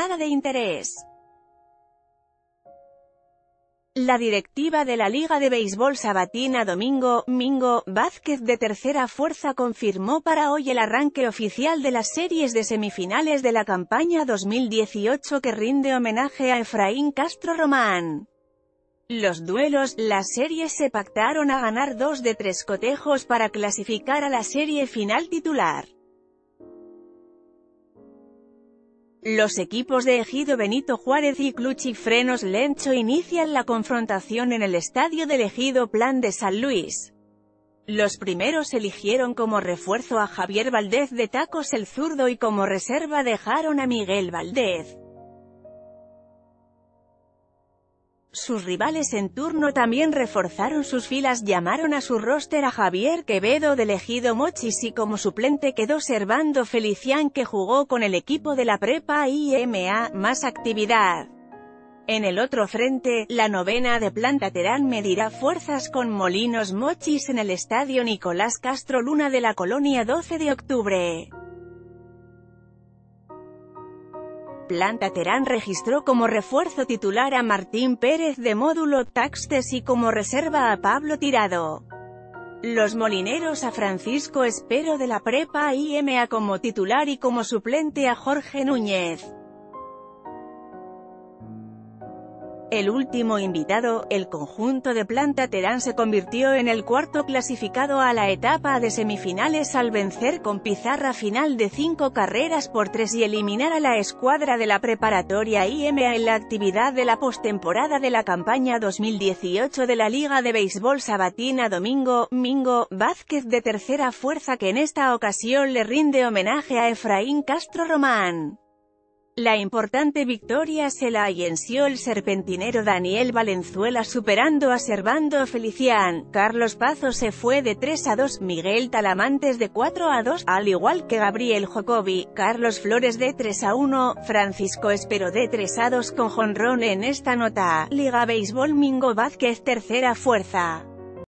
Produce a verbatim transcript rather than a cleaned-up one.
nada de interés. La directiva de la Liga de Béisbol sabatina Domingo Mingo Vázquez de Tercera Fuerza confirmó para hoy el arranque oficial de las series de semifinales de la campaña dos mil dieciocho que rinde homenaje a Efraín Castro Román. Los duelos, las series se pactaron a ganar dos de tres cotejos para clasificar a la serie final titular. Los equipos de Ejido Benito Juárez y Club Frenos Lencho inician la confrontación en el estadio del Ejido Plan de San Luis. Los primeros eligieron como refuerzo a Javier Valdez de Tacos el Zurdo y como reserva dejaron a Miguel Valdez. Sus rivales en turno también reforzaron sus filas, llamaron a su roster a Javier Quevedo del Ejido Mochis y como suplente quedó Servando Felicián, que jugó con el equipo de la Prepa I M A. Más actividad. En el otro frente, la novena de Planta Terán medirá fuerzas con Molinos Mochis en el estadio Nicolás Castro Luna de la colonia doce de octubre. Planta Terán registró como refuerzo titular a Martín Pérez de Módulo Taxtes y como reserva a Pablo Tirado. Los molineros a Francisco Espero de la Prepa I M A como titular y como suplente a Jorge Núñez. El último invitado, el conjunto de Planta Terán se convirtió en el cuarto clasificado a la etapa de semifinales al vencer con pizarra final de cinco carreras por tres y eliminar a la escuadra de la preparatoria I M A en la actividad de la postemporada de la campaña dos mil dieciocho de la Liga de Béisbol sabatina Domingo Mingo Vázquez de Tercera Fuerza, que en esta ocasión le rinde homenaje a Efraín Castro Román. La importante victoria se la allenció el serpentinero Daniel Valenzuela superando a Servando Felicián. Carlos Pazo se fue de tres a dos, Miguel Talamantes de cuatro a dos, al igual que Gabriel Jocobi, Carlos Flores de tres a uno, Francisco Espero de tres a dos con jonrón en esta nota. Liga Béisbol Mingo Vázquez Tercera Fuerza.